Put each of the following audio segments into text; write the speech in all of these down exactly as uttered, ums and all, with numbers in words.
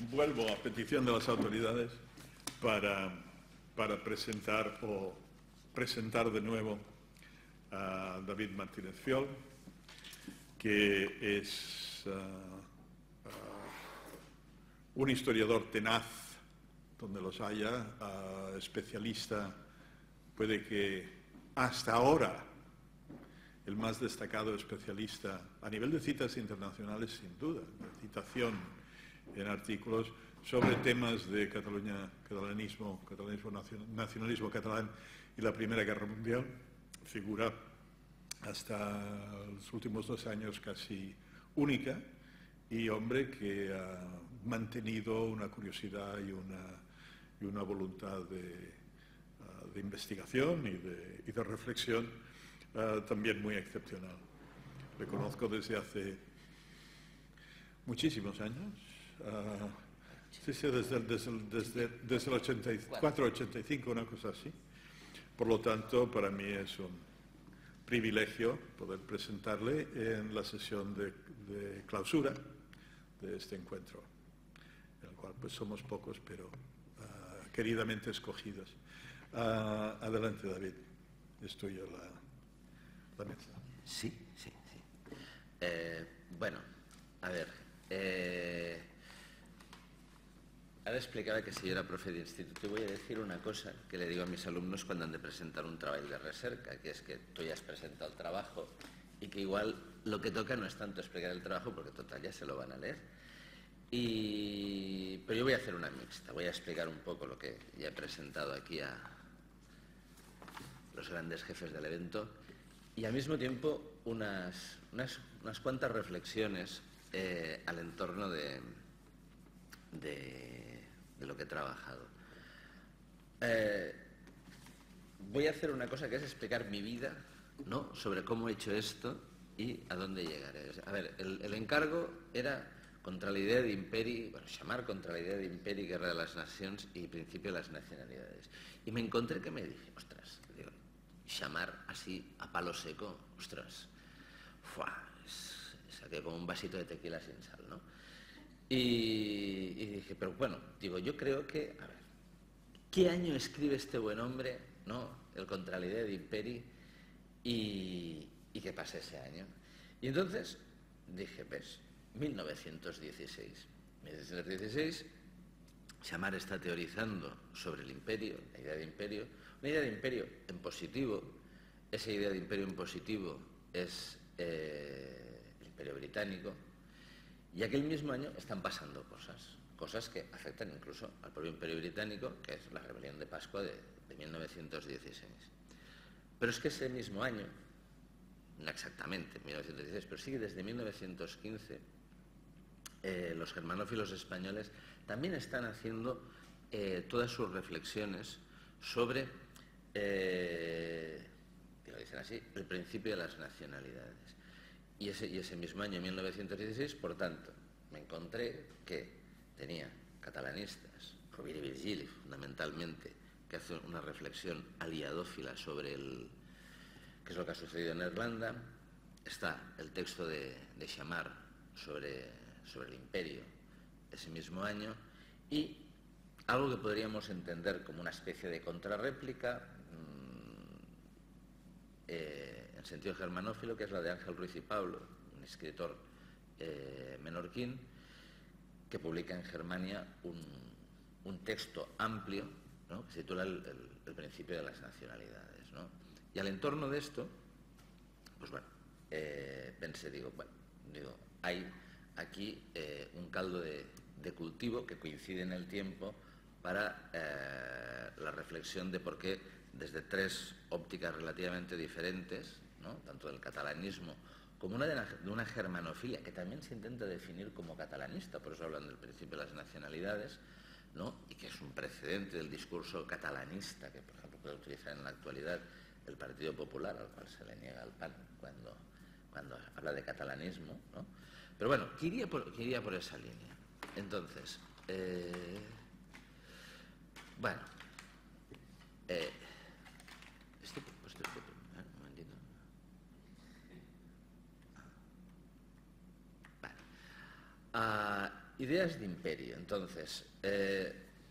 vuelvo a petición de las autoridades para, para presentar o presentar de nuevo a David Martínez Fiol, que es uh, uh, un historiador tenaz, donde los haya, uh, especialista, puede que hasta ahora el más destacado especialista a nivel de citas internacionales, sin duda, de citación en artículos sobre temas de Cataluña, catalanismo, catalanismo, nacionalismo catalán y la Primera Guerra Mundial. Figura hasta los últimos dos años casi única, y hombre que ha mantenido una curiosidad y una, y una voluntad de, de investigación y de, y de reflexión uh, también muy excepcional. Le conozco desde hace muchísimos años, uh, sí, sí, desde, desde, desde, desde el ochenta y cuatro, ochenta y cinco, una cosa así. Por lo tanto, para mí es un privilegio poder presentarle en la sesión de, de clausura de este encuentro, en el cual pues somos pocos, pero uh, queridamente escogidos. Uh, adelante, David. Es tuya la, la mesa. Sí, sí, sí. Eh, bueno, a ver. Eh, Ara explicava que si jo era profe d'institut i voy a decir una cosa que le digo a mis alumnos cuando han de presentar un treball de recerca, que es que tú ya has presentado el trabajo y que igual lo que toca no es tanto explicar el trabajo porque total ya se lo van a leer. Y... pero yo voy a hacer una mixta, voy a explicar un poco lo que ya he presentado aquí a los grandes jefes del evento y al mismo tiempo unas, unas, unas cuantas reflexiones eh, al entorno de, de, de lo que he trabajado. Eh, voy a hacer una cosa que es explicar mi vida, ¿no?, sobre cómo he hecho esto y a dónde llegaré. A ver, el, el encargo era contra la idea de imperi, bueno, llamar contra la idea de imperi, guerra de las nacions y principio de las nacionalidades. Y me encontré que me dije, ostras, digo, llamar así a palo seco, ostras, fuá, es, saqué como un vasito de tequila sin sal, ¿no? Y, y dije, pero bueno, digo, yo creo que, a ver, ¿qué año escribe este buen hombre, ¿no?, el contra la idea de imperi y, y qué pasa ese año? Y entonces dije, ves, mil novecientos dieciséis. mil novecientos dieciséis, Xamar está teorizando sobre el imperio, la idea de imperio, una idea de imperio en positivo. Esa idea de imperio en positivo es eh, el imperio británico, y aquel mismo año están pasando cosas, cosas que afectan incluso al propio imperio británico, que es la rebelión de Pascua de, de mil novecientos dieciséis. Pero es que ese mismo año, no exactamente mil novecientos dieciséis, pero sí que desde mil novecientos quince, eh, los germanófilos españoles también están haciendo eh, todas sus reflexiones sobre, eh, que lo dicen así, el principio de las nacionalidades. Y ese, y ese mismo año, mil novecientos dieciséis, por tanto, me encontré que tenía catalanistas, Rovira i Virgili, fundamentalmente, que hace una reflexión aliadófila sobre el, qué es lo que ha sucedido en Irlanda. Está el texto de, de Xamar sobre, sobre el imperio ese mismo año, y algo que podríamos entender como una especie de contrarréplica mmm, eh, en sentido germanófilo, que es la de Ángel Ruiz y Pablo, un escritor eh, menorquín, que publica en Germania un, un texto amplio, ¿no?, que se titula el, el, el principio de las nacionalidades, ¿no? Y al entorno de esto, pues bueno, eh, pensé, digo, bueno, digo, hay aquí eh, un caldo de, de cultivo que coincide en el tiempo para eh, la reflexión de por qué desde tres ópticas relativamente diferentes, ¿no?, tanto del catalanismo como una de, la, de una germanofilia que también se intenta definir como catalanista, por eso hablan del principio de las nacionalidades, ¿no?, y que es un precedente del discurso catalanista que, por ejemplo, puede utilizar en la actualidad el Partido Popular, al cual se le niega el pan cuando, cuando habla de catalanismo, ¿no? Pero bueno, que iría por, que iría por esa línea. Entonces, eh, bueno, eh, estoy puesto este, un momentito. Vale. Uh, ideas de imperio. Entonces, eh,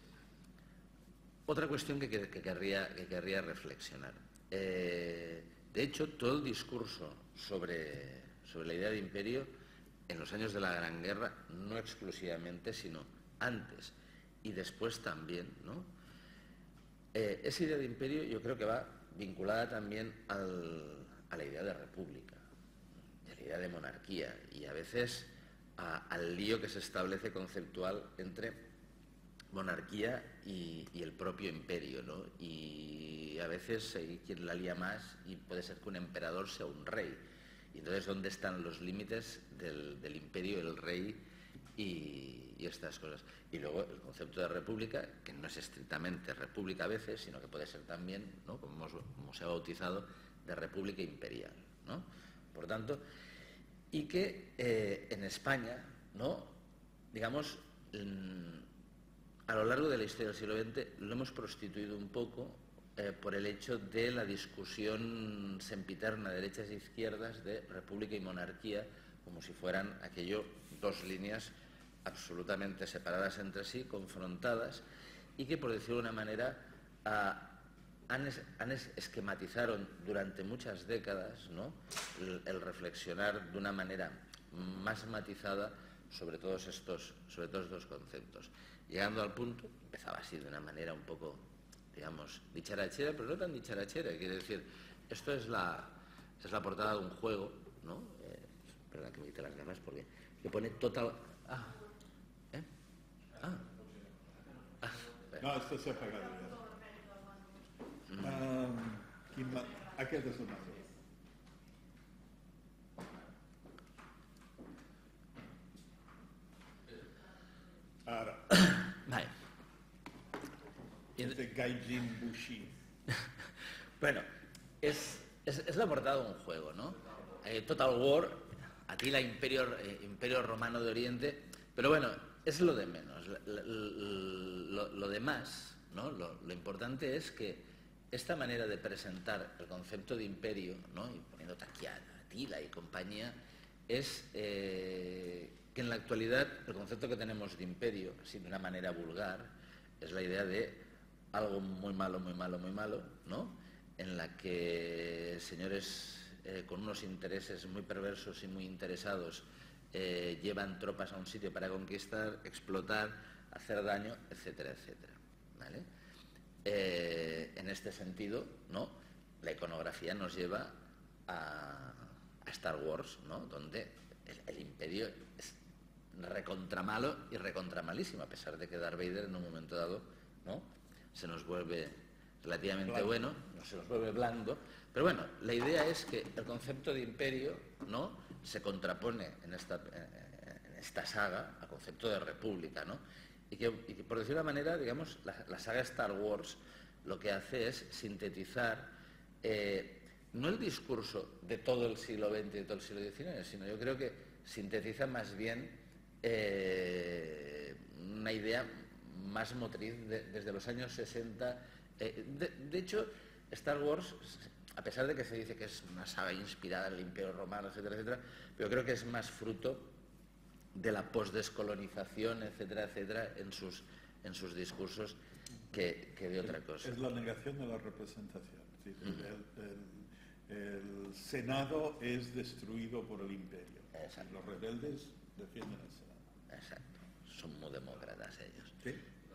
otra cuestión que, que, que, querría, que querría reflexionar. Eh, de hecho, todo el discurso sobre, sobre la idea de imperio en los años de la Gran Guerra, no exclusivamente, sino antes y después también, ¿no? Eh, esa idea de imperio yo creo que va vinculada también al, a la idea de república, a la idea de monarquía y a veces a, al lío que se establece conceptual entre monarquía y, y el propio imperio, ¿no? Y a veces hay quien la lía más y puede ser que un emperador sea un rey. Y entonces, ¿dónde están los límites del, del imperio, el rey y, y estas cosas? Y luego el concepto de república, que no es estrictamente república a veces, sino que puede ser también, ¿no?, como, hemos, como se ha bautizado, de república imperial, ¿no? Por tanto, y que eh, en España, ¿no?, digamos, a lo largo de la historia del siglo veinte lo hemos prostituido un poco eh, por el hecho de la discusión sempiterna de derechas e izquierdas de república y monarquía, como si fueran aquello dos líneas absolutamente separadas entre sí, confrontadas, y que, por decirlo de una manera, ah, han, han esquematizaron durante muchas décadas, ¿no?, el, el reflexionar de una manera más matizada sobre todos estos, sobre todos estos conceptos. Llegando al punto, empezaba así de una manera un poco, digamos, dicharachera, pero no tan dicharachera, quiere decir, esto es la, es la portada de un juego, ¿no? Eh, perdón que me quite las gafas porque que pone total... Ah, ¿eh? Ah. Ah, no, esto se ha apagado ya. Mm. Um, aquest és el nostre. Ara. Vale. Este Gaijin Bushi. Bueno, es, es, es la portada de un juego, ¿no? Eh, Total War, Atila, Imperio, eh, Imperio Romano de Oriente, pero bueno, es lo de menos. Lo, lo, lo demás, ¿no? Lo, lo importante es que esta manera de presentar el concepto de imperio, ¿no?, y poniendo Taquiana, Atila y compañía, es eh, que en la actualidad el concepto que tenemos de imperio, así de una manera vulgar, es la idea de algo muy malo, muy malo, muy malo, ¿no?, en la que señores eh, con unos intereses muy perversos y muy interesados eh, llevan tropas a un sitio para conquistar, explotar, hacer daño, etcétera, etcétera, ¿vale? Eh, en este sentido, ¿no?, la iconografía nos lleva a, a Star Wars, ¿no?, donde el, el imperio es recontra malo y recontra malísimo, a pesar de que Darth Vader en un momento dado, ¿no?, se nos vuelve relativamente blando. bueno, no se nos vuelve blando, pero bueno, la idea es que el concepto de imperio, ¿no?, se contrapone en esta, en esta saga al concepto de república, ¿no?, y que, y que por decir una manera, digamos, la, la saga Star Wars lo que hace es sintetizar eh, no el discurso de todo el siglo veinte y de todo el siglo diecinueve, sino yo creo que sintetiza más bien eh, una idea más motriz de, desde los años sesenta. Eh, de, de hecho, Star Wars, a pesar de que se dice que es una saga inspirada en el Imperio Romano, etcétera, etcétera, pero creo que es más fruto de la posdescolonización, etcétera, etcétera, en sus, en sus discursos que, que de otra cosa. Es la negación de la representación. Sí, uh-huh. el, el, el Senado es destruido por el imperio. Exacto. Los rebeldes defienden el Senado. Exacto. Son muy demócratas ellos. Sí.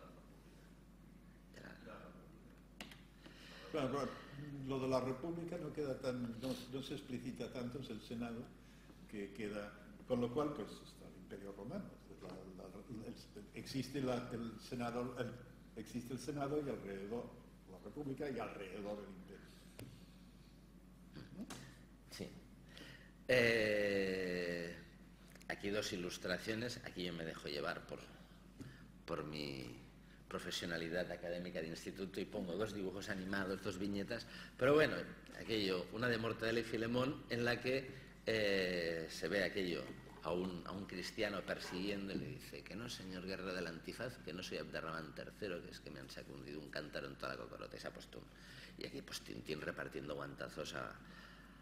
Claro, claro, lo de la República no queda tan, no, no se explicita tanto, es el Senado que queda, con lo cual pues está el Imperio Romano, la, la, el, existe la, el Senado, el, existe el Senado y alrededor la República y alrededor el Imperio. ¿No? Sí. Eh, aquí dos ilustraciones, aquí yo me dejo llevar por, por mi profesionalidad académica de instituto y pongo dos dibujos animados, dos viñetas, pero bueno, aquello, una de Mortadelo y Filemón, en la que eh, se ve aquello a un, a un cristiano persiguiendo y le dice que no, señor Guerra del Antifaz, que no soy Abderramán tercero, que es que me han sacundido un cántaro en toda la cocorota y se ha puesto un... Y aquí pues Tintín repartiendo guantazos a,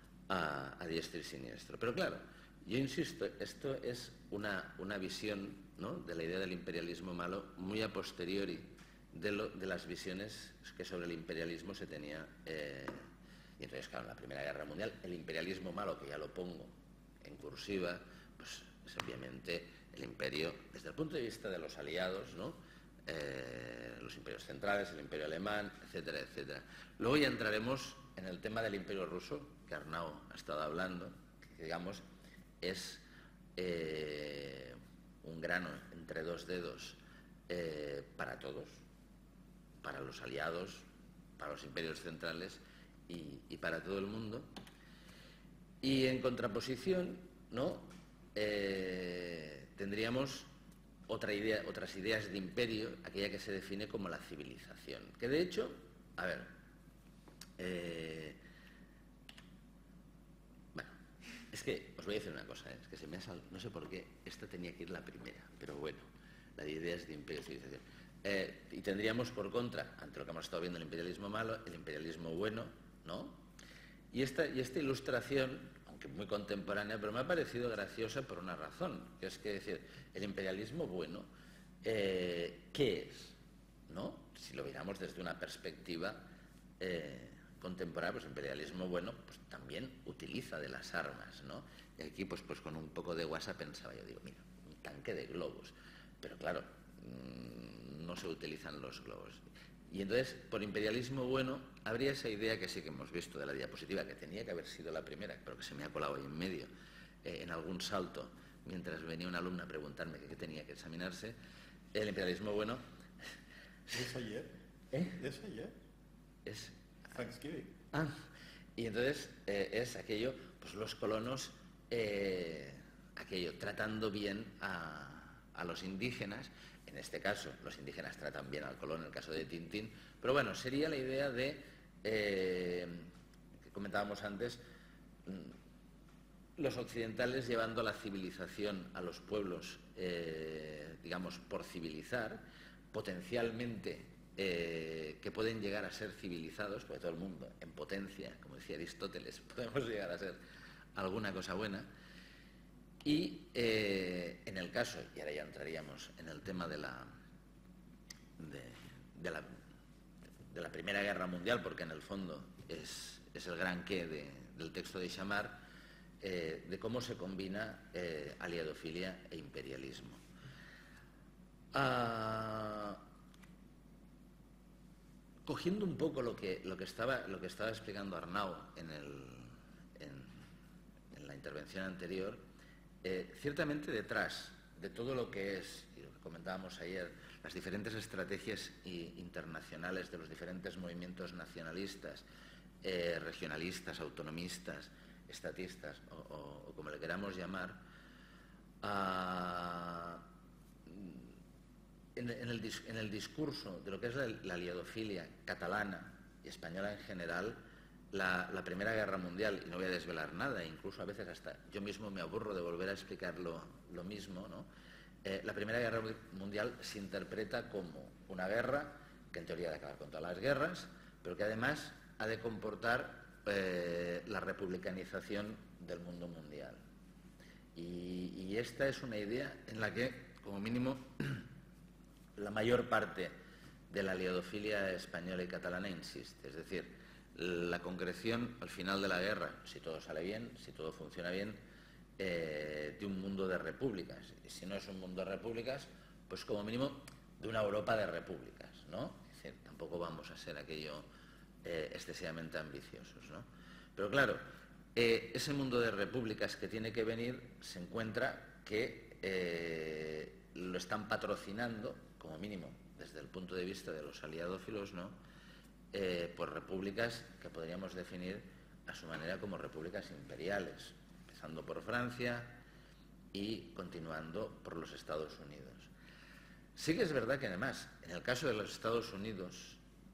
a, a diestro y siniestro. Pero claro, yo insisto, esto es una, una visión, ¿no?, de la idea del imperialismo malo muy a posteriori de, lo, de las visiones que sobre el imperialismo se tenía. Eh, y entonces, claro, en la Primera Guerra Mundial, el imperialismo malo, que ya lo pongo en cursiva, pues es obviamente el imperio, desde el punto de vista de los aliados, ¿no?, eh, los imperios centrales, el imperio alemán, etcétera, etcétera. Luego ya entraremos en el tema del imperio ruso, que Arnau ha estado hablando, que digamos es eh, un grano entre dos dedos eh, para todos, para los aliados, para los imperios centrales y, y para todo el mundo. Y en contraposición, ¿no?, eh, tendríamos otra idea, otras ideas de imperio, aquella que se define como la civilización, que de hecho, a ver, eh, bueno, es que os voy a decir una cosa, ¿eh? Es que se me ha salido, no sé por qué, esta tenía que ir la primera, pero bueno, la de ideas de imperio y civilización. Eh, y tendríamos por contra, ante lo que hemos estado viendo, el imperialismo malo, el imperialismo bueno, ¿no? Y esta, y esta ilustración, aunque muy contemporánea, pero me ha parecido graciosa por una razón, que es que decir, el imperialismo bueno, eh, ¿qué es?, ¿no? Si lo miramos desde una perspectiva eh, contemporánea, pues el imperialismo bueno pues también utiliza de las armas, ¿no? Y aquí pues, pues con un poco de guasa pensaba yo, digo, mira, un tanque de globos, pero claro, mmm, no se utilizan los globos. Y entonces, por imperialismo bueno, habría esa idea que sí que hemos visto de la diapositiva, que tenía que haber sido la primera, pero que se me ha colado ahí en medio, eh, en algún salto, mientras venía una alumna a preguntarme qué tenía que examinarse. El imperialismo bueno... ¿Es ayer? ¿Eh? ¿Es ayer? Es... Thanksgiving. Ah, y entonces eh, es aquello, pues los colonos, eh, aquello, tratando bien a, a los indígenas. En este caso, los indígenas tratan bien al colón, en el caso de Tintín. Pero bueno, sería la idea de, eh, que comentábamos antes, los occidentales llevando la civilización a los pueblos, eh, digamos, por civilizar, potencialmente eh, que pueden llegar a ser civilizados, porque todo el mundo, en potencia, como decía Aristóteles, podemos llegar a ser alguna cosa buena. Y eh, en el caso, y ahora ya entraríamos en el tema de la, de, de la, de la Primera Guerra Mundial, porque en el fondo es, es el gran qué de, del texto de Chamard, eh, de cómo se combina eh, aliadofilia e imperialismo. Ah, cogiendo un poco lo que, lo que, estaba, lo que estaba explicando Arnau en, el, en, en la intervención anterior, Eh, ciertamente detrás de todo lo que es, y lo que comentábamos ayer, las diferentes estrategias y, internacionales de los diferentes movimientos nacionalistas, eh, regionalistas, autonomistas, estatistas, o, o, o como le queramos llamar, uh, en, en, el, en el discurso de lo que es la, la aliadofilia catalana y española en general, La, la Primera Guerra Mundial, y no voy a desvelar nada, incluso a veces hasta yo mismo me aburro de volver a explicar lo, lo mismo, ¿no? Eh, la Primera Guerra Mundial se interpreta como una guerra que en teoría ha de acabar con todas las guerras, pero que además ha de comportar eh, la republicanización del mundo mundial. Y, y esta es una idea en la que, como mínimo, la mayor parte de la aliadofilia española y catalana insiste, es decir, la concreción al final de la guerra, si todo sale bien, si todo funciona bien, eh, de un mundo de repúblicas. Y si no es un mundo de repúblicas, pues como mínimo de una Europa de repúblicas, ¿no? Es decir, tampoco vamos a ser aquello eh, excesivamente ambiciosos, ¿no? Pero claro, eh, ese mundo de repúblicas que tiene que venir se encuentra que eh, lo están patrocinando, como mínimo, desde el punto de vista de los aliadófilos, ¿no?, Eh, por repúblicas que podríamos definir a su manera como repúblicas imperiales, empezando por Francia y continuando por los Estados Unidos. Sí que es verdad que además, en el caso de los Estados Unidos,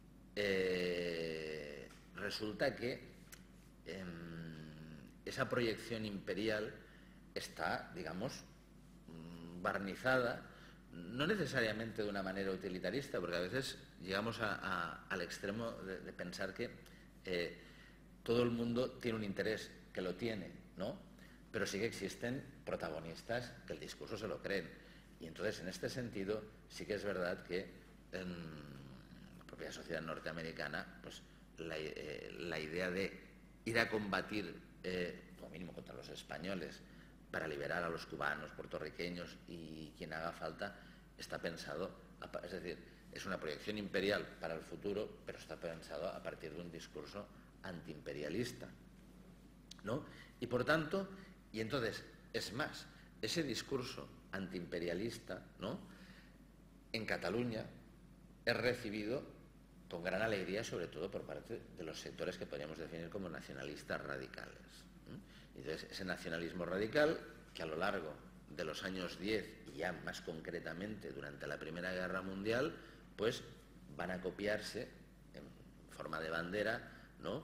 eh, resulta que eh, esa proyección imperial está, digamos, barnizada, no necesariamente de una manera utilitarista, porque a veces llegamos a, a, al extremo de, de pensar que eh, todo el mundo tiene un interés, que lo tiene, ¿no? Pero sí que existen protagonistas que el discurso se lo creen. Y entonces, en este sentido, sí que es verdad que en la propia sociedad norteamericana, pues la, eh, la idea de ir a combatir, eh, como mínimo contra los españoles, para liberar a los cubanos, puertorriqueños y quien haga falta, está pensado, es decir, es una proyección imperial para el futuro, pero está pensado a partir de un discurso antiimperialista, ¿no? Y por tanto, y entonces, es más, ese discurso antiimperialista, ¿no?, en Cataluña es recibido con gran alegría, sobre todo por parte de los sectores que podríamos definir como nacionalistas radicales. ¿eh? Entonces, ese nacionalismo radical, que a lo largo de los años diez, y ya más concretamente durante la Primera Guerra Mundial, pues van a copiarse en forma de bandera, ¿no?,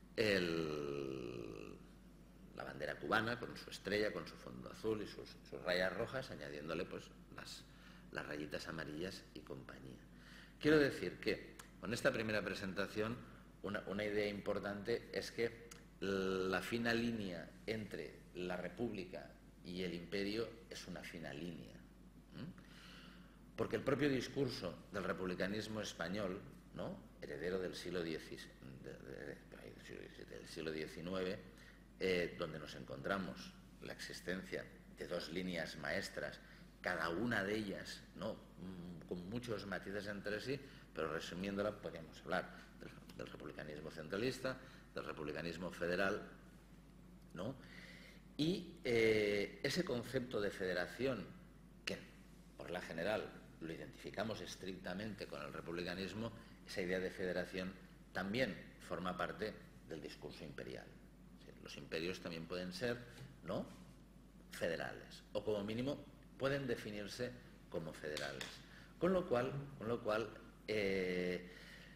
el, la bandera cubana con su estrella, con su fondo azul y sus, sus rayas rojas, añadiéndole pues las, las rayitas amarillas y compañía. Quiero decir que con esta primera presentación una, una idea importante es que la fina línea entre la República y el Imperio es una fina línea. ¿eh? Porque el propio discurso del republicanismo español, ¿no?, heredero del siglo dieciséis, de, de, de, del siglo diecinueve, eh, donde nos encontramos la existencia de dos líneas maestras, cada una de ellas, ¿no?, con muchos matices entre sí, pero resumiéndola podríamos hablar del, del republicanismo centralista, del republicanismo federal, ¿no? Y eh, ese concepto de federación, que por la general lo identificamos estrictamente con el republicanismo, esa idea de federación también forma parte del discurso imperial. Los imperios también pueden ser, ¿no?, federales, o como mínimo pueden definirse como federales. Con lo cual, con lo cual eh,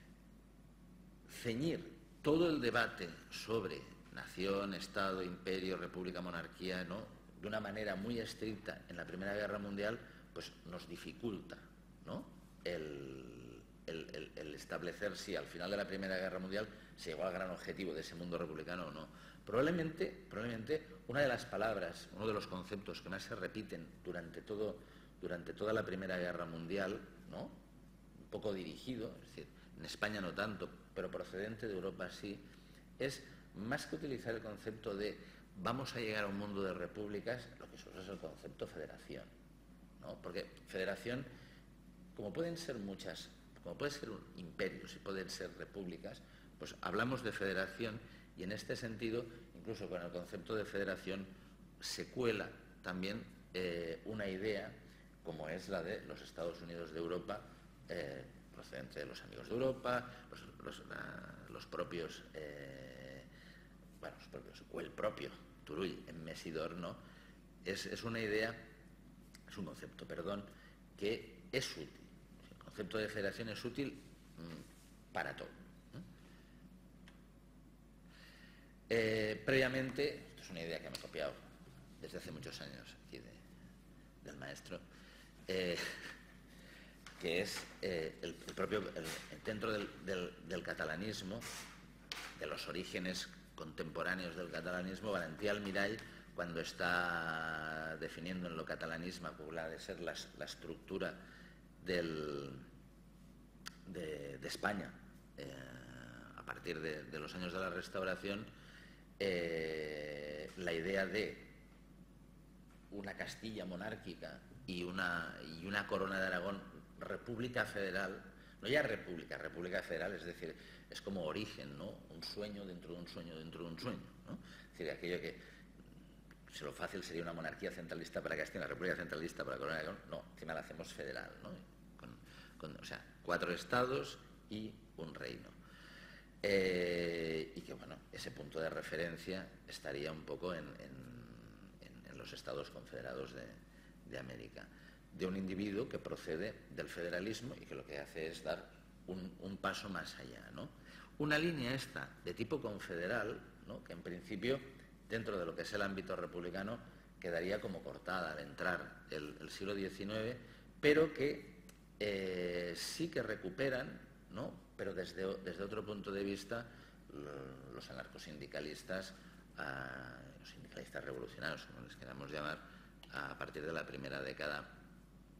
ceñir todo el debate sobre nación, Estado, imperio, república, monarquía, ¿no?, de una manera muy estricta en la Primera Guerra Mundial, pues nos dificulta, ¿no?, el, el, el, el establecer si al final de la Primera Guerra Mundial se llegó al gran objetivo de ese mundo republicano o no. Probablemente, probablemente una de las palabras, uno de los conceptos que más se repiten durante, todo, durante toda la Primera Guerra Mundial, ¿no?, un poco dirigido, es decir, en España no tanto, pero procedente de Europa sí, es más que utilizar el concepto de vamos a llegar a un mundo de repúblicas, lo que se usa es el concepto federación, ¿no? Porque federación, como pueden ser muchas, como puede ser un imperios y pueden ser repúblicas, pues hablamos de federación y en este sentido, incluso con el concepto de federación, se cuela también eh, una idea como es la de los Estados Unidos de Europa, eh, procedente de los amigos de Europa, los, los, la, los propios, eh, bueno, los propios, o el propio Turull en Mesidor, ¿no? Es, es una idea, es un concepto, perdón, que es útil. El concepto de federación es útil mmm, para todo. Eh, previamente, esto es una idea que me he copiado desde hace muchos años aquí de, del maestro, eh, que es eh, el, el propio, el, dentro del, del, del catalanismo, de los orígenes contemporáneos del catalanismo, Valentí Almirall, cuando está definiendo en lo catalanismo cuál ha de ser la, la estructura del, de, de España eh, a partir de, de los años de la Restauración, eh, la idea de una Castilla monárquica y una, y una corona de Aragón, república federal, no ya república, república federal, es decir, es como origen, ¿no?, un sueño dentro de un sueño dentro de un sueño, ¿no? Es decir, aquello que, si lo fácil sería una monarquía centralista para Castilla, una república centralista para corona de Aragón, no, encima la hacemos federal, ¿no? Con, con, o sea, cuatro estados y un reino. Eh, y que, bueno, ese punto de referencia estaría un poco en, en, en los Estados Confederados de, de América, de un individuo que procede del federalismo y que lo que hace es dar un, un paso más allá, ¿no? Una línea esta de tipo confederal, ¿no?, que en principio, dentro de lo que es el ámbito republicano, quedaría como cortada al entrar el, el siglo diecinueve, pero que eh, sí que recuperan, ¿no?, pero desde, desde otro punto de vista, los anarcosindicalistas, uh, los sindicalistas revolucionarios, como les queramos llamar, a partir de la primera década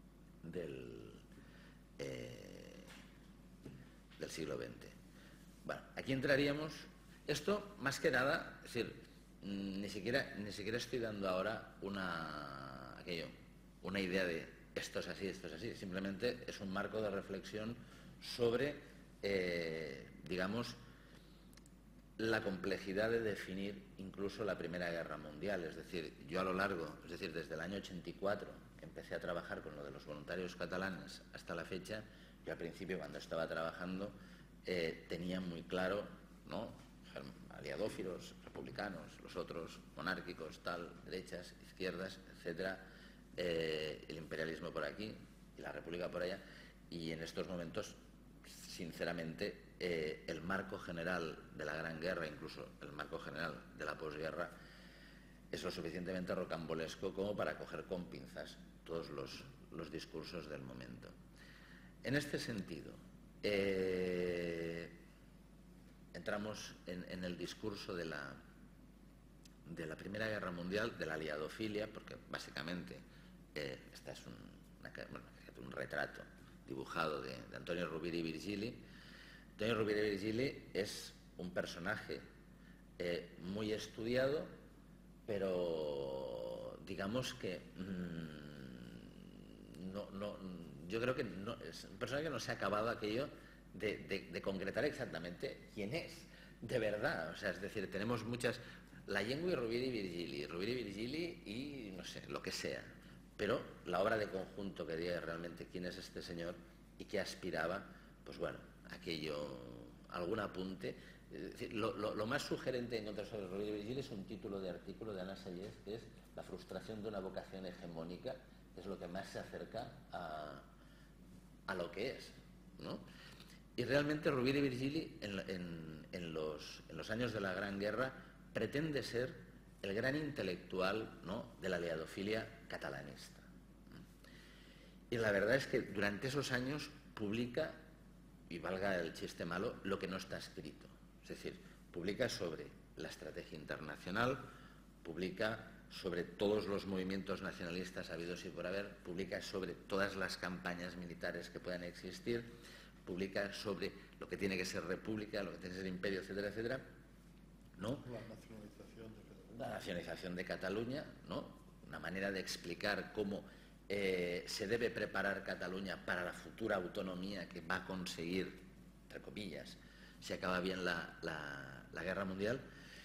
del, eh, del siglo veinte. Bueno, aquí entraríamos, esto más que nada, es decir, ni siquiera, ni siquiera estoy dando ahora una, aquello, una idea de esto es así, esto es así, simplemente es un marco de reflexión sobre, eh, digamos, la complejidad de definir incluso la Primera Guerra Mundial. Es decir, yo a lo largo, es decir, desde el año ochenta y cuatro, que empecé a trabajar con lo de los voluntarios catalanes hasta la fecha, yo al principio cuando estaba trabajando eh, tenía muy claro, ¿no?, aliadófilos, republicanos, los otros monárquicos, tal, derechas, izquierdas, etcétera, eh, el imperialismo por aquí y la república por allá, y en estos momentos, sinceramente, eh, el marco general de la Gran Guerra, incluso el marco general de la posguerra, es lo suficientemente rocambolesco como para coger con pinzas todos los, los discursos del momento. En este sentido, eh, entramos en, en el discurso de la, de la Primera Guerra Mundial, de la aliadofilia, porque básicamente eh, esta es un, una, bueno, un retrato dibujado de, de Antonio Rovira i Virgili. Antonio Rovira i Virgili es un personaje eh, muy estudiado, pero digamos que mmm, no, no, yo creo que no, es un personaje que no se ha acabado aquello de, de, de concretar exactamente quién es, de verdad. O sea, es decir, tenemos muchas... La Llengua y Rovira i Virgili, Rovira i Virgili y no sé, lo que sea. Pero la obra de conjunto que diga realmente quién es este señor y qué aspiraba, pues bueno, aquello, algún apunte. Es decir, lo, lo, lo más sugerente en encontrar sobre Rovira i Virgili es un título de artículo de Ana Sayés, que es La frustración de una vocación hegemónica, que es lo que más se acerca a, a lo que es, ¿no? Y realmente Rovira i Virgili en, en, en, los, en los años de la Gran Guerra pretende ser el gran intelectual, ¿no?, de la aliadofilia catalanista. Y la verdad es que durante esos años publica, y valga el chiste malo, lo que no está escrito. Es decir, publica sobre la estrategia internacional, publica sobre todos los movimientos nacionalistas habidos y por haber, publica sobre todas las campañas militares que puedan existir, publica sobre lo que tiene que ser república, lo que tiene que ser imperio, etcétera, etcétera, ¿no? La nacionalización de Cataluña. La nacionalización de Cataluña, ¿no? Una manera de explicar cómo eh, se debe preparar Cataluña para la futura autonomía que va a conseguir, entre comillas, si acaba bien la, la, la guerra mundial.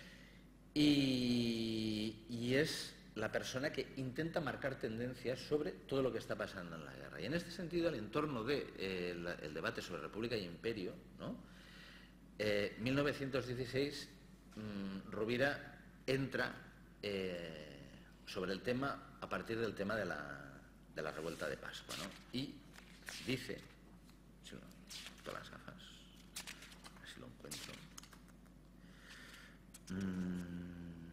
Y, y es la persona que intenta marcar tendencias sobre todo lo que está pasando en la guerra. Y en este sentido, el entorno del de, eh, el debate sobre República y Imperio, ¿no?, eh, mil novecientos dieciséis, mmm, Rovira entra eh, sobre el tema a partir del tema de la, de la revuelta de Pascua, ¿no? Y dice, si no, todas las gafas, a ver si lo encuentro. Mm,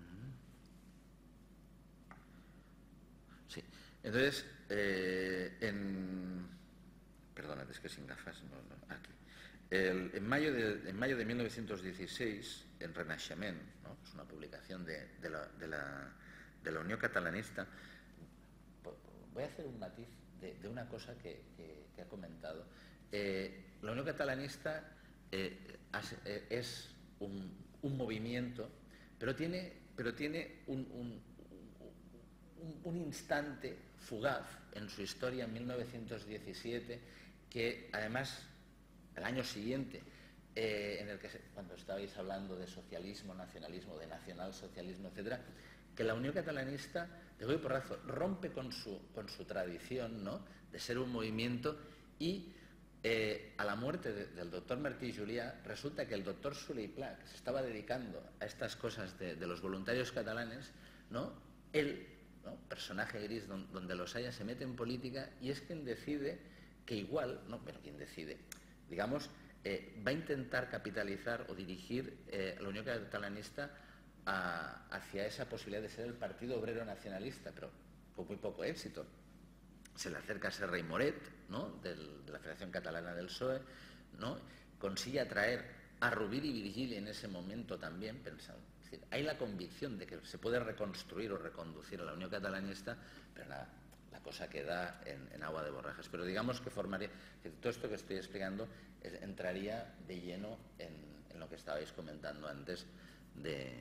sí, entonces, eh, en... Perdona, es que sin gafas, no, no, aquí. El, en, mayo de, en mayo de mil novecientos dieciséis, en Renaixement, ¿no?, es una publicación de, de, la, de, la, de la Unión Catalanista. Voy a hacer un matiz de, de una cosa que, que, que ha comentado. Eh, la Unión Catalanista eh, eh, es un, un movimiento, pero tiene, pero tiene un, un, un, un instante fugaz en su historia en mil novecientos diecisiete, que además el año siguiente, eh, en el que se, cuando estabais hablando de socialismo, nacionalismo, de nacionalsocialismo, etcétera, que la Unión Catalanista, de golpe y porrazo, rompe con su, con su tradición, ¿no?, de ser un movimiento, y eh, a la muerte de, del doctor Martí i Julià, resulta que el doctor Soler i Pla, que se estaba dedicando a estas cosas de, de los voluntarios catalanes, ¿no?, él, ¿no?, personaje gris don, donde los haya, se mete en política y es quien decide que igual, no, bueno, quien decide, digamos, eh, va a intentar capitalizar o dirigir eh, la Unión Catalanista a, hacia esa posibilidad de ser el Partido Obrero Nacionalista, pero con muy poco éxito. Se le acerca a Serra i Moret, ¿no?, del, de la Federación Catalana del P S O E, ¿no?, consigue atraer a Rovira i Virgili en ese momento también, pensando, es decir, hay la convicción de que se puede reconstruir o reconducir a la Unión Catalanista, pero nada, la cosa queda en, en agua de borrajas. Pero digamos que formaría, que todo esto que estoy explicando es, entraría de lleno en, en lo que estabais comentando antes de,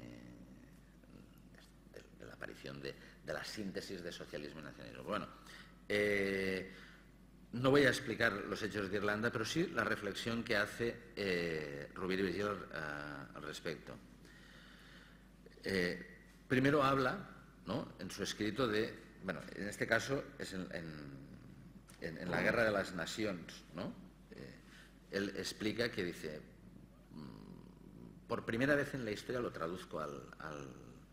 de, de la aparición de, de la síntesis de socialismo y nacionalismo. Bueno, eh, no voy a explicar los hechos de Irlanda, pero sí la reflexión que hace eh, Rovira i Virgili al, al respecto. Eh, primero habla, ¿no?, en su escrito de, bueno, en este caso es en, en, en la Guerra de las Nacions, ¿no? Eh, él explica que dice, por primera vez en la historia, lo traduzco al, al,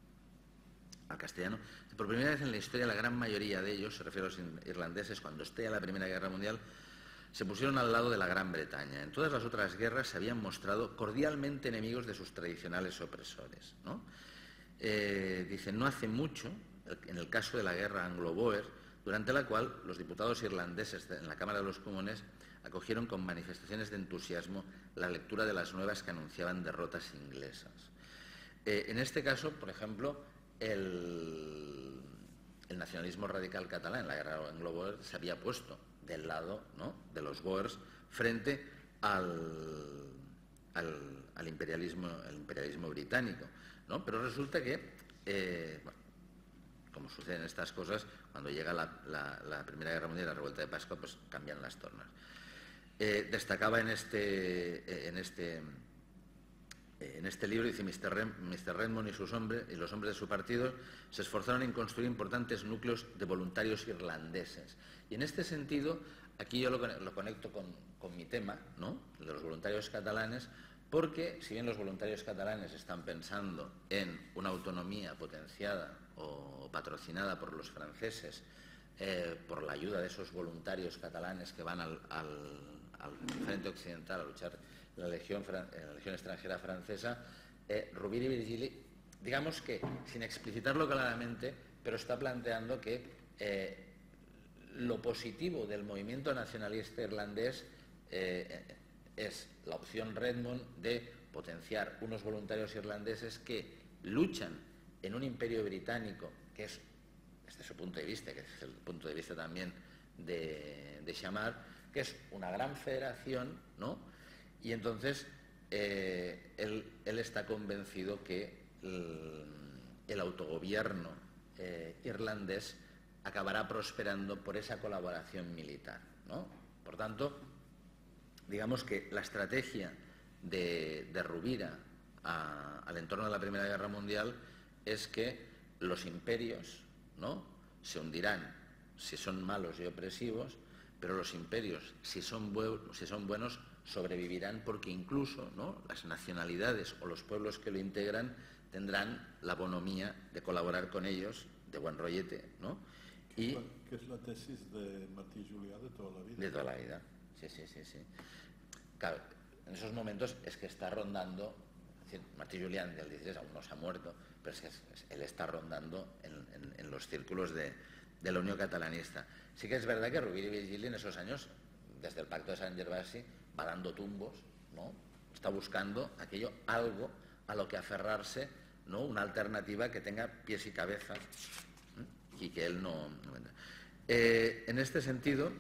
al castellano, por primera vez en la historia la gran mayoría de ellos, se refiere a los irlandeses, cuando estalla la Primera Guerra Mundial, se pusieron al lado de la Gran Bretaña. En todas las otras guerras se habían mostrado cordialmente enemigos de sus tradicionales opresores, ¿no? Eh, dice, no hace mucho, en el caso de la guerra anglo-boer, durante la cual los diputados irlandeses en la Cámara de los Comunes acogieron con manifestaciones de entusiasmo la lectura de las nuevas que anunciaban derrotas inglesas. Eh, en este caso, por ejemplo, el, el nacionalismo radical catalán en la guerra anglo-boer se había puesto del lado, ¿no?, de los boers frente al, al, al imperialismo, al imperialismo británico, ¿no? Pero resulta que, eh, bueno, como suceden estas cosas, cuando llega la, la, la Primera Guerra Mundial y la Revuelta de Pascua, pues cambian las tornas. Eh, destacaba en este, en este, en este libro, dice, mister Rem, mister Redmond y sus hombres y los hombres de su partido se esforzaron en construir importantes núcleos de voluntarios irlandeses. Y en este sentido, aquí yo lo, lo conecto con, con mi tema, ¿no?, de los voluntarios catalanes, porque si bien los voluntarios catalanes están pensando en una autonomía potenciada o patrocinada por los franceses, eh, por la ayuda de esos voluntarios catalanes que van al, al, al frente occidental a luchar en la Legión, en la Legión extranjera francesa, eh, Rovira i Virgili, digamos que sin explicitarlo claramente, pero está planteando que eh, lo positivo del movimiento nacionalista irlandés eh, es la opción Redmond de potenciar unos voluntarios irlandeses que luchan en un imperio británico, que es, desde su punto de vista, que es el punto de vista también de, de Chamard, que es una gran federación, ¿no? Y entonces eh, él, él está convencido que el, el autogobierno eh, irlandés acabará prosperando por esa colaboración militar, ¿no? Por tanto, digamos que la estrategia de, de Rovira a, al entorno de la Primera Guerra Mundial es que los imperios, ¿no?, se hundirán si son malos y opresivos, pero los imperios, si son, bu si son buenos, sobrevivirán porque incluso, ¿no?, las nacionalidades o los pueblos que lo integran tendrán la bonomía de colaborar con ellos, de buen rollete, ¿no? Y, que es la tesis de Martí Julià de toda la vida. De toda la vida, sí, sí, sí, sí. Claro, en esos momentos es que está rondando, es decir, Martí Julià del dieciséis aún no se ha muerto, pero es que es, es, él está rondando en, en, en los círculos de, de la Unión Catalanista. Sí que es verdad que Rovira i Virgili en esos años, desde el Pacto de San Gervasi, va dando tumbos, ¿no? Está buscando aquello, algo a lo que aferrarse, ¿no?, una alternativa que tenga pies y cabeza, ¿eh?, y que él no... no eh, en este sentido,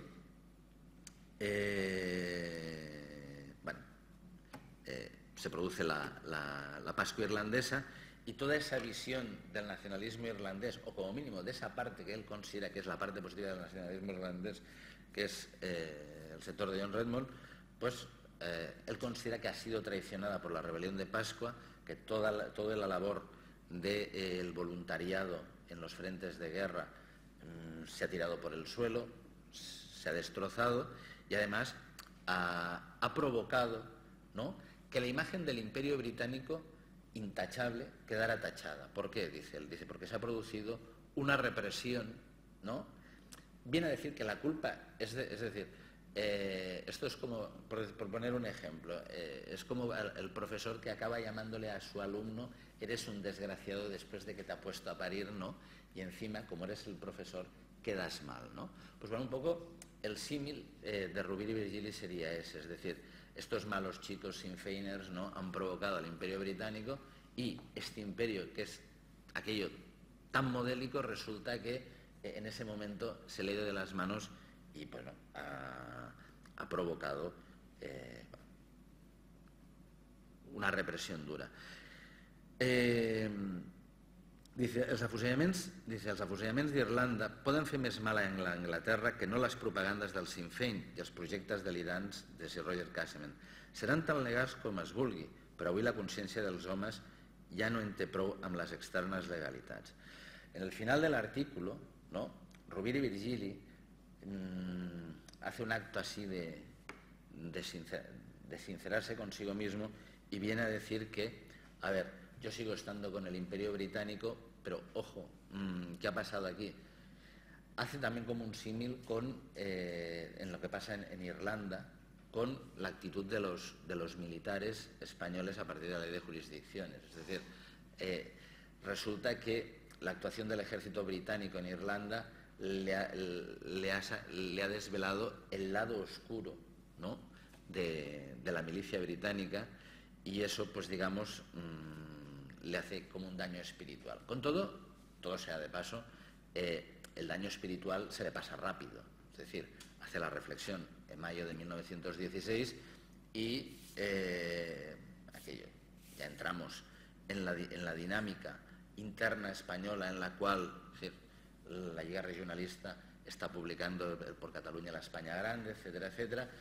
eh, bueno, eh, se produce la, la, la Pascua irlandesa y toda esa visión del nacionalismo irlandés, o como mínimo de esa parte que él considera que es la parte positiva del nacionalismo irlandés, que es eh, el sector de John Redmond, pues eh, él considera que ha sido traicionada por la rebelión de Pascua, que toda la, toda la labor del de, eh, voluntariado en los frentes de guerra mmm, se ha tirado por el suelo, se ha destrozado y además ha, ha provocado, ¿no?, que la imagen del Imperio Británico intachable quedara tachada. ¿Por qué? Dice él, dice, porque se ha producido una represión, ¿no? Viene a decir que la culpa es, de, es decir, eh, esto es como, por, por poner un ejemplo, eh, es como el, el profesor que acaba llamándole a su alumno, eres un desgraciado después de que te ha puesto a parir, ¿no? Y encima, como eres el profesor, quedas mal, ¿no? Pues bueno, un poco el símil eh, de Rovira i Virgili sería ese, es decir, estos malos chicos Sinn-Feiners, ¿no?, han provocado al Imperio Británico y este imperio, que es aquello tan modélico, resulta que en ese momento se le ha ido de las manos y bueno, ha, ha provocado eh, una repressió dura. Eh, dice, els afusellaments dice, els afusellaments d'Irlanda poden fer més mal a Anglaterra que no les propagandes del Sinn Féin i els projectes delirants de Sir Roger Casement. Seran tan legals com es vulgui, però avui la consciència dels homes ja no en té prou amb les externes legalitats. En el final del artículo, ¿no?, Rovira i Virgili mmm, hace un acto así de, de, sincer, de sincerarse consigo mismo y viene a decir que, a ver, yo sigo estando con el Imperio Británico, pero ojo, mmm, ¿qué ha pasado aquí? Hace también como un símil con eh, en lo que pasa en, en Irlanda, con la actitud de los, de los militares españoles a partir de la ley de jurisdicciones. Es decir, eh, resulta que la actuación del ejército británico en Irlanda le ha, le ha, le ha desvelado el lado oscuro, ¿no?, de, de la milicia británica, y eso, pues digamos, mmm, le hace como un daño espiritual. Con todo, todo sea de paso, eh, el daño espiritual se le pasa rápido. Es decir, hace la reflexión en mayo de mil novecientos dieciséis y eh, aquello, ya entramos en la, en la dinámica interna española en la cual, es decir, la Lliga Regionalista está publicando por Cataluña la España Grande, etcétera, etcétera.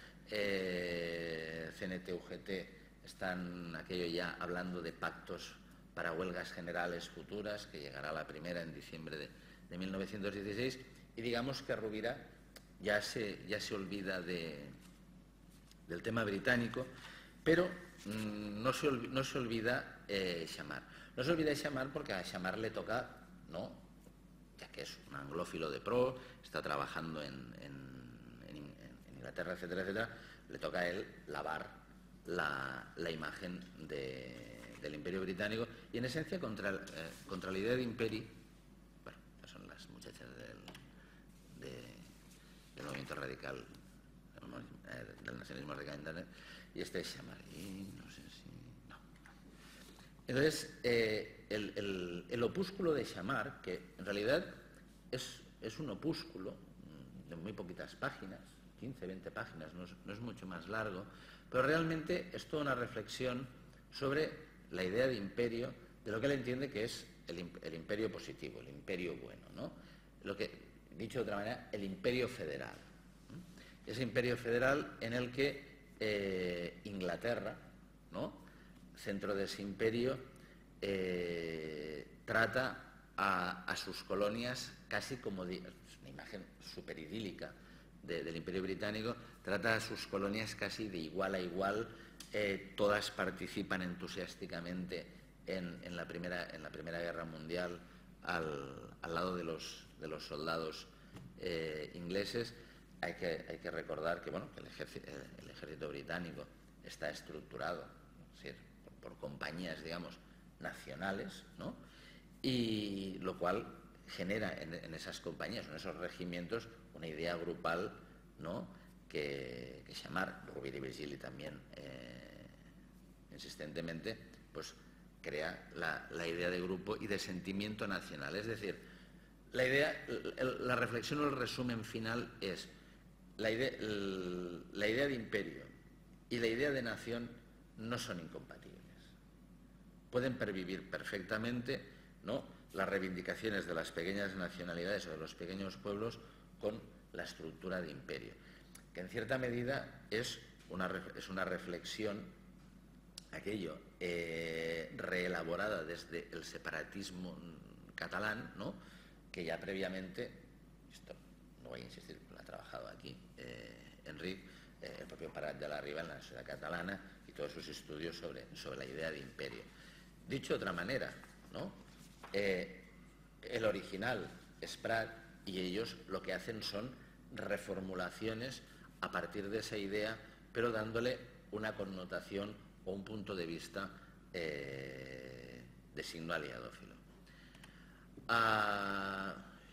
Eh, C N T, U G T están aquello ya hablando de pactos para huelgas generales futuras, que llegará la primera en diciembre de, de mil novecientos dieciséis, y digamos que Rovira ya se, ya se olvida de, del tema británico, pero mmm, no, se olvida, no se olvida eh, Xamar. No se olvida Xamar porque a Xamar le toca, ¿no?, ya que es un anglófilo de pro, está trabajando en, en, en, en Inglaterra, etcétera, etcétera, le toca a él lavar la, la imagen de, del Imperio Británico y, en esencia, contra, eh, contra la idea de imperio. Bueno, son las muchachas del, de, del movimiento radical, del, del nacionalismo radical internet, y este es Xamar, y no sé si... no. Entonces, eh, el, el, el opúsculo de Xamar, que en realidad es, es un opúsculo de muy poquitas páginas, quince, veinte páginas, no es, no es mucho más largo, pero realmente es toda una reflexión sobre la idea de imperio, de lo que él entiende que es el, el imperio positivo, el imperio bueno, ¿no? Lo que, dicho de otra manera, el imperio federal. ¿no? Ese imperio federal en el que eh, Inglaterra, ¿no?, centro de ese imperio, eh, trata a, a sus colonias casi como de, una imagen súper idílica de, del Imperio Británico, trata a sus colonias casi de igual a igual, eh, todas participan entusiásticamente en, en, la primera, en la Primera Guerra Mundial al, al lado de los, de los soldados eh, ingleses. Hay que, hay que recordar que, bueno, que el, ejército, el ejército británico está estructurado, es decir, por, por compañías, digamos, nacionales, ¿no?, y lo cual genera en, en esas compañías, en esos regimientos, una idea grupal, ¿no?, que, que Xamar, Rovira y Virgili también eh, insistentemente, pues crea la, la idea de grupo y de sentimiento nacional. Es decir, la idea, el, la reflexión o el resumen final es la idea, el, la idea de imperio y la idea de nación no son incompatibles. Pueden pervivir perfectamente, ¿no?, las reivindicaciones de las pequeñas nacionalidades o de los pequeños pueblos con la estructura de imperio, que en cierta medida es una, es una reflexión, aquello, eh, reelaborada desde el separatismo catalán, ¿no?, que ya previamente, esto no voy a insistir, lo ha trabajado aquí eh, Enric, eh, el propio Prat de la Riba en la sociedad catalana y todos sus estudios sobre, sobre la idea de imperio. Dicho de otra manera, ¿no?, eh, el original es Prat y ellos lo que hacen son reformulaciones a partir de esa idea, pero dándole una connotación o un punto de vista eh, de signo aliadófilo. Ah,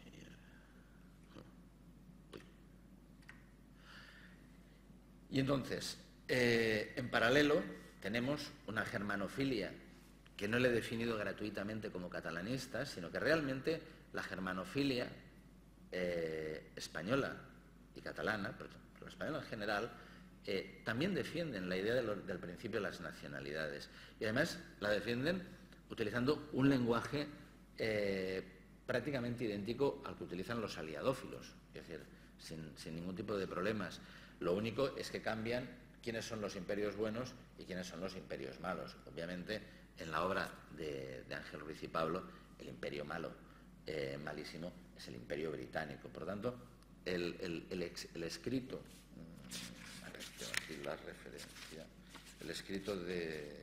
y entonces, eh, en paralelo, tenemos una germanofilia que no le he definido gratuitamente como catalanista, sino que realmente la germanofilia eh, española y catalana, pero, pero española en general, eh, también defienden la idea de lo, del principio de las nacionalidades. Y además la defienden utilizando un lenguaje eh, prácticamente idéntico al que utilizan los aliadófilos, es decir, sin, sin ningún tipo de problemas. Lo único es que cambian quiénes son los imperios buenos y quiénes son los imperios malos. Obviamente, en la obra de, de Ángel Ruiz y Pablo, el imperio malo, eh, malísimo, es el imperio británico. Por lo tanto, el, el, el, ex, el escrito, a ver, tengo aquí la referencia, el escrito de...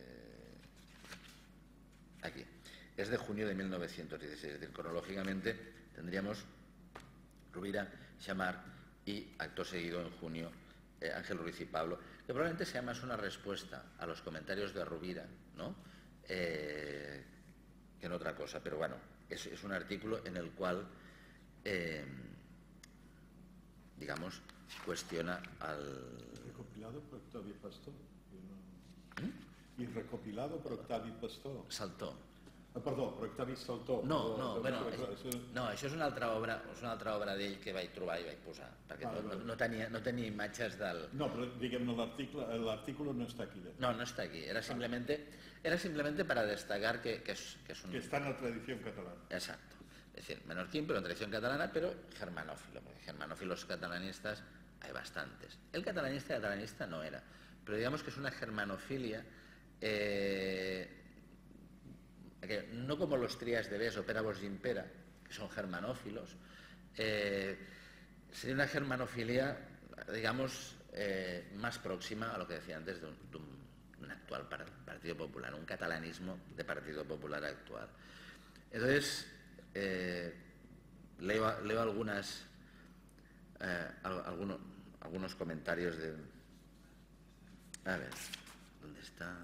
aquí, es de junio de mil novecientos dieciséis, es decir, cronológicamente tendríamos Rovira, Xammar y, acto seguido, en junio, eh, Ángel Ruiz y Pablo, que probablemente sea más una respuesta a los comentarios de Rovira, ¿no? Eh, que en otra cosa, pero bueno, es, es un artículo en el cual, eh, digamos, cuestiona al... Recopilado por Octavio Pastor. ¿Mm? Y recopilado por Octavio Pastor. Saltó. Ah, perdó, per Octavi Saltó. No, però, no, bueno, és, això... no, això és una altra obra, és una altra obra d'ell que vaig trobar i vaig posar, perquè ah, no, no, no, tenia, no tenia imatges del... No, però diguem-ne, l'artículo no està aquí. Dentro. No, no está aquí, era simplemente, era simplemente para destacar que, que, es, que es un... Que está en la tradición catalana. Exacto, es decir, menorquín, pero en tradición catalana, pero germanófilo, porque germanófilos catalanistas hay bastantes. El catalanista catalanista no era, pero digamos que es una germanofilia... Eh, que no como los trías de Bes o Pérabos y Impera, que son germanófilos, eh, sería una germanofilia, digamos, eh, más próxima a lo que decía antes de un, de un, un actual Partido Popular, un catalanismo de Partido Popular actual. Entonces, eh, leo, leo algunas, eh, algunos, algunos comentarios de... A ver, ¿dónde está...?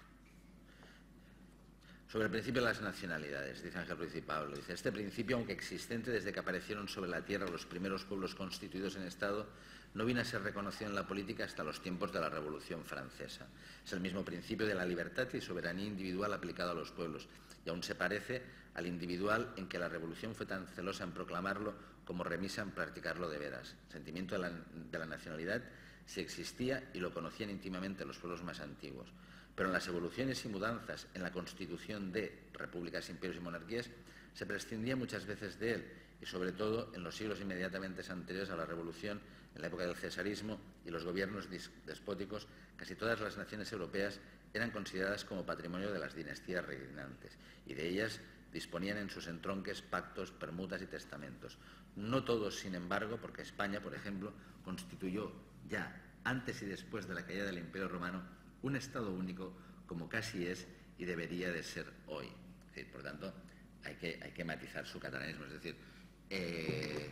Sobre el principio de las nacionalidades, dice Ángel Ruiz y Pablo. Dice, este principio, aunque existente desde que aparecieron sobre la tierra los primeros pueblos constituidos en Estado, no vino a ser reconocido en la política hasta los tiempos de la Revolución Francesa. Es el mismo principio de la libertad y soberanía individual aplicado a los pueblos, y aún se parece al individual en que la Revolución fue tan celosa en proclamarlo como remisa en practicarlo de veras. El sentimiento de la, de la nacionalidad sí existía y lo conocían íntimamente los pueblos más antiguos. Pero en las evoluciones y mudanzas en la constitución de repúblicas, imperios y monarquías se prescindía muchas veces de él, y sobre todo en los siglos inmediatamente anteriores a la Revolución, en la época del cesarismo y los gobiernos despóticos, casi todas las naciones europeas eran consideradas como patrimonio de las dinastías reinantes, y de ellas disponían en sus entronques pactos, permutas y testamentos. No todos, sin embargo, porque España, por ejemplo, constituyó ya antes y después de la caída del Imperio Romano un Estado único, como casi es y debería de ser hoy. Es decir, por tanto, hay que, hay que matizar su catalanismo. Es decir, eh,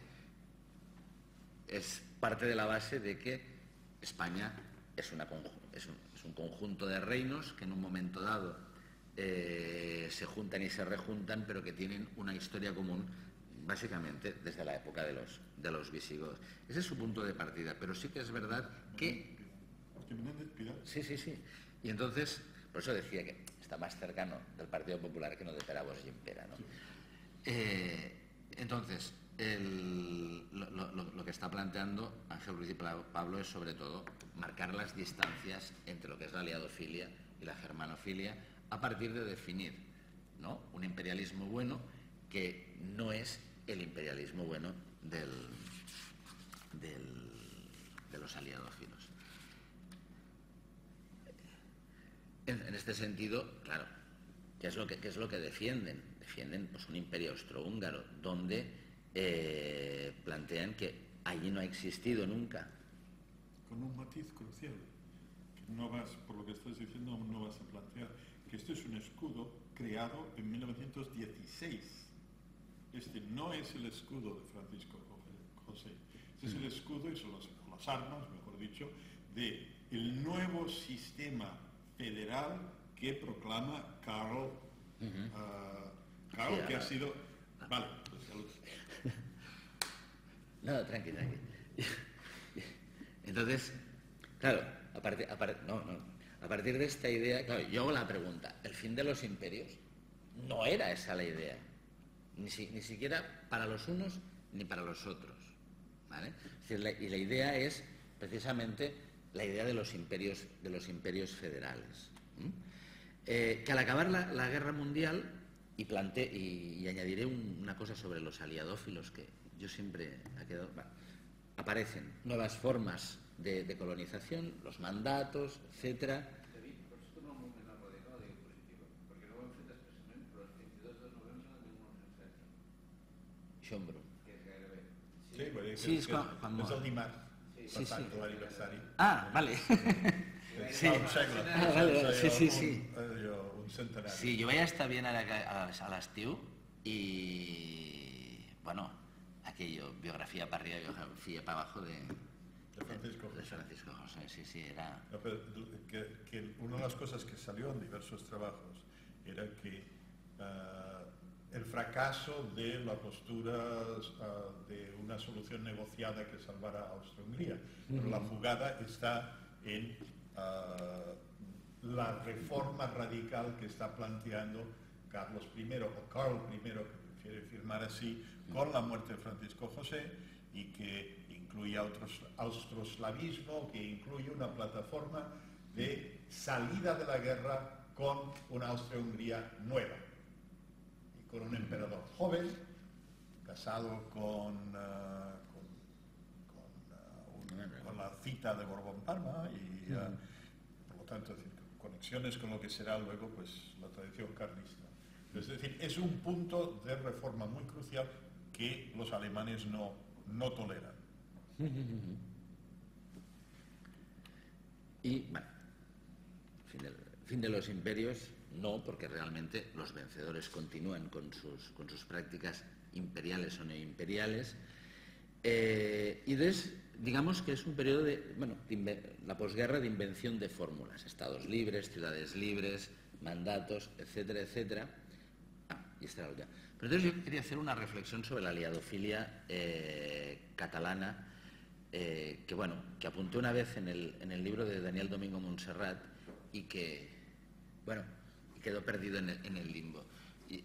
es parte de la base de que España es, una, es, un, es un conjunto de reinos que en un momento dado eh, se juntan y se rejuntan, pero que tienen una historia común, básicamente desde la época de los, de los visigodos. Ese es su punto de partida, pero sí que es verdad que... Sí, sí, sí. Y entonces, por eso decía que está más cercano del Partido Popular que no de Pérabos y Impera, ¿no? Eh, entonces, el, lo, lo, lo que está planteando Ángel Ruiz y Pablo es sobre todo marcar las distancias entre lo que es la aliadofilia y la germanofilia a partir de definir, ¿no?, un imperialismo bueno que no es el imperialismo bueno del, del, de los aliadófilos. En, en este sentido, claro, ¿qué es lo que, qué es lo que defienden? Defienden pues, un imperio austrohúngaro, donde eh, plantean que allí no ha existido nunca. Con un matiz crucial, que no vas, por lo que estás diciendo, no vas a plantear que este es un escudo creado en mil novecientos dieciséis. Este no es el escudo de Francisco José, este es el escudo, y son las, las armas, mejor dicho, de el nuevo sistema federal que proclama Karl, uh-huh. uh, Karl sí, que ha sido... Vale, pues salud. No, tranqui, tranqui. Entonces, claro, a partir, a, part, no, no, a partir de esta idea, claro, yo hago la pregunta, ¿el fin de los imperios? No era esa la idea, ni, si, ni siquiera para los unos ni para los otros, ¿vale? Es decir, la, y la idea es precisamente la idea de los imperios, de los imperios federales. ¿Mm? Eh, que al acabar la, la guerra mundial, y, plante, y, y añadiré un, una cosa sobre los aliadófilos que yo siempre ha quedado, bueno, aparecen nuevas formas de, de colonización, los mandatos, etcètera. Xombro. Sí, perquè Sí, és que, quan- quan és mor. el dimarts, Sí, per tant, sí. de l'aniversari. Ah, vale. Sí. Fa un segle. Ah, vale, vale. Sí, sí, Un- sí. allò, un centenari. Sí, jo vaig estar bien ara que- a a l'estiu y, bueno, aquello, biografía para arriba, biografía para abajo de, De Francisco de José. Francisco José, sí, sí, era... No, pero que, que una de las cosas que salió en diversos trabajos era que uh, el fracaso de la postura uh, de una solución negociada que salvara a Austria-Hungría. Pero la jugada está en uh, la reforma radical que está planteando Carlos primero, o Carl primero, que prefiere firmar así, con la muerte de Francisco José, y que incluye austros- austroslavismo, que incluye una plataforma de salida de la guerra con una Austria-Hungría nueva y con un emperador joven, casado con, uh, con, con, uh, un- con la cita de Borbón-Parma y, uh, por lo tanto, es decir, conexiones con lo que será luego pues, la tradición carlista. Es decir, es un punto de reforma muy crucial que los alemanes no, no toleran. Y, bueno, fin de, fin de los imperios, no, porque realmente los vencedores continúan con sus, con sus prácticas imperiales o neoimperiales. Eh, y des, digamos que es un periodo de, bueno, de inve, la posguerra de invención de fórmulas, estados libres, ciudades libres, mandatos, etcétera, etcétera. Ah, y esta era la última. Pero entonces yo quería hacer una reflexión sobre la aliadofilia eh, catalana, eh, que bueno, que apunté una vez en el, en el libro de Daniel Domingo Montserrat y que, bueno, quedó perdido en el, en el limbo. Y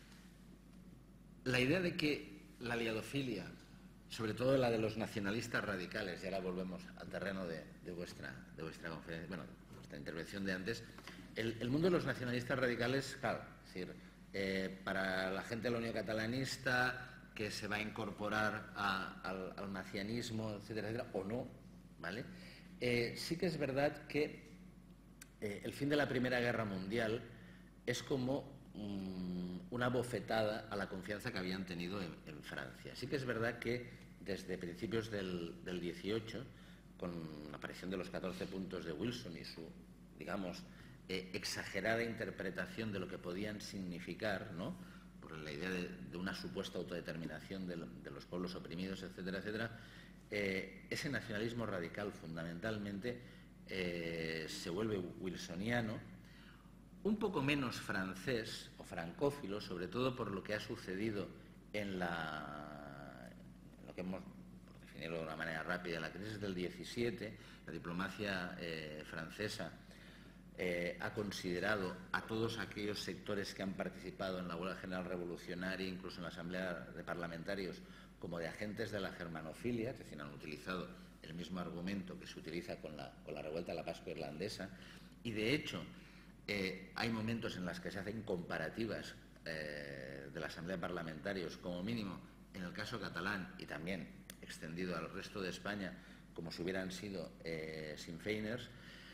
la idea de que la aliadofilia, sobre todo la de los nacionalistas radicales, y ahora volvemos al terreno de, de, vuestra, de vuestra conferencia, bueno, de vuestra intervención de antes, el, el mundo de los nacionalistas radicales, claro, es decir, eh, para la gente de la Unión Catalanista, que se va a incorporar a, al, al nacionalismo, etcétera, etcétera, o no, ¿vale? Eh, sí que es verdad que eh, el fin de la Primera Guerra Mundial es como um, una bofetada a la confianza que habían tenido en, en Francia. Sí que es verdad que desde principios del, del dieciocho, con la aparición de los catorce puntos de Wilson y su, digamos, eh, exagerada interpretación de lo que podían significar, ¿no?, por la idea de, de una supuesta autodeterminación de, de los pueblos oprimidos, etcétera, etcétera, eh, ese nacionalismo radical fundamentalmente eh, se vuelve wilsoniano, un poco menos francés o francófilo, sobre todo por lo que ha sucedido en la, en lo que hemos, por definirlo de una manera rápida, la crisis del diecisiete. La diplomacia eh, francesa eh, ha considerado a todos aquellos sectores que han participado en la huelga general revolucionaria, incluso en la Asamblea de Parlamentarios, como de agentes de la germanofilia, es decir, han utilizado el mismo argumento que se utiliza con la, con la revuelta de la Pascua irlandesa, y de hecho eh, hay momentos en los que se hacen comparativas eh, de la Asamblea de Parlamentarios, como mínimo en el caso catalán y también extendido al resto de España, como si hubieran sido eh, Sinn-Feiners,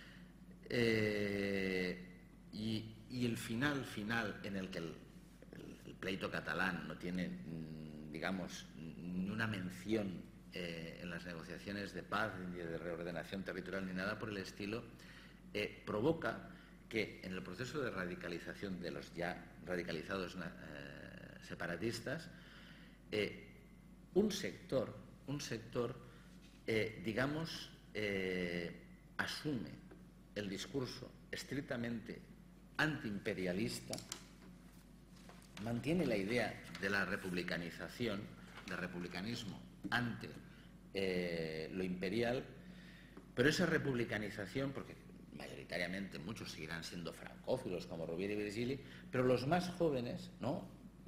eh, y, y el final final en el que el, el, el pleito catalán no tiene, digamos, ni una mención eh, en las negociaciones de paz, ni de reordenación territorial, ni nada por el estilo, eh, provoca que en el proceso de radicalización de los ya radicalizados eh, separatistas, eh, un sector, un sector, eh, digamos, eh, asume el discurso estrictamente antiimperialista, mantiene la idea de la republicanización, del republicanismo ante eh, lo imperial, pero esa republicanización, porque mayoritariamente muchos seguirán siendo francófilos como Rovira y Virgili, pero los más jóvenes, ¿no?,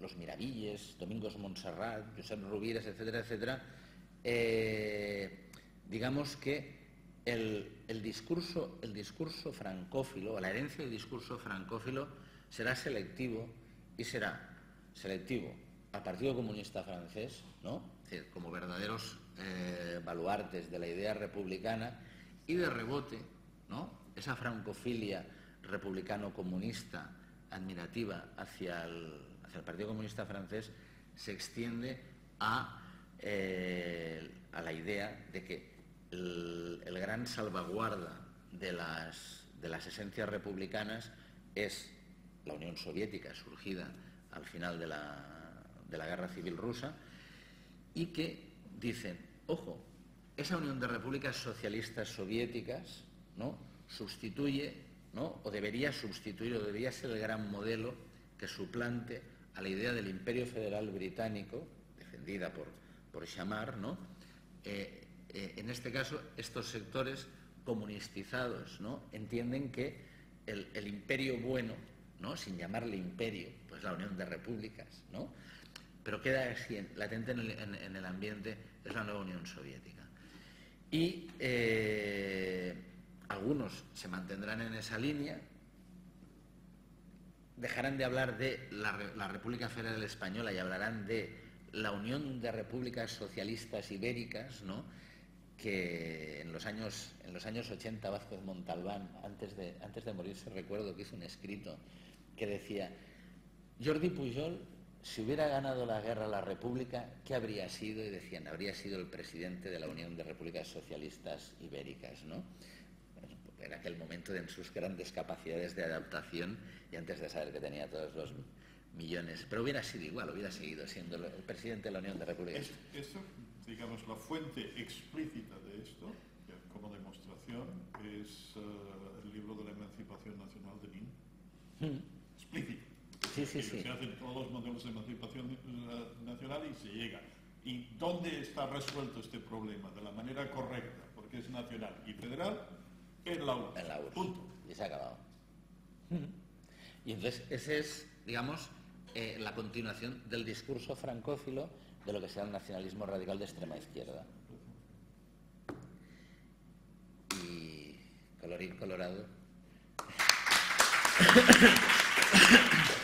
los Miravilles, Domingos Montserrat, Josep Rovires, etcétera, etcétera, eh, digamos que el, el, discurso, el discurso francófilo, la herencia del discurso francófilo será selectivo y será selectivo al Partido Comunista francés, ¿no? Es decir, como verdaderos eh, baluartes de la idea republicana, y de rebote, ¿no?, esa francofilia republicano-comunista admirativa hacia el, hacia el Partido Comunista francés se extiende a, eh, a la idea de que el, el gran salvaguarda de las, de las esencias republicanas es la Unión Soviética, surgida al final de la, de la Guerra Civil Rusa, y que dicen, ojo, esa unión de repúblicas socialistas soviéticas, ¿no?, sustituye, ¿no?, o debería sustituir, o debería ser el gran modelo que suplante a la idea del Imperio Federal Británico, defendida por, por Chamar, ¿no? Eh, eh, en este caso, estos sectores comunistizados, ¿no?, entienden que el, el imperio bueno, ¿no?, sin llamarle imperio, pues la unión de repúblicas, ¿no?, pero queda así, latente en el, en, en el ambiente, es la nueva Unión Soviética. Y eh, algunos se mantendrán en esa línea, dejarán de hablar de la, la República Federal Española y hablarán de la Unión de Repúblicas Socialistas Ibéricas, ¿no?, que en los años, en los años ochenta Vázquez Montalbán, antes de, antes de morirse, recuerdo que hizo un escrito que decía: Jordi Pujol, si hubiera ganado la guerra a la República, ¿qué habría sido? Y decían, habría sido el presidente de la Unión de Repúblicas Socialistas Ibéricas, ¿no? En aquel momento, en sus grandes capacidades de adaptación, y antes de saber que tenía todos los millones. Pero hubiera sido igual, hubiera seguido siendo el presidente de la Unión de Repúblicas. Es, eso, digamos, la fuente explícita de esto, como demostración, es uh, el libro de la Emancipación Nacional de Nin. Mm. Explícito. Sí, sí, sí. Se hacen todos los modelos de emancipación nacional y se llega. ¿Y dónde está resuelto este problema? De la manera correcta, porque es nacional y federal, en la U R S S. En la U R S S. Punto. Y se ha acabado. Y entonces, ese es, digamos, eh, la continuación del discurso francófilo de lo que sea el nacionalismo radical de extrema izquierda. Y, colorín colorado...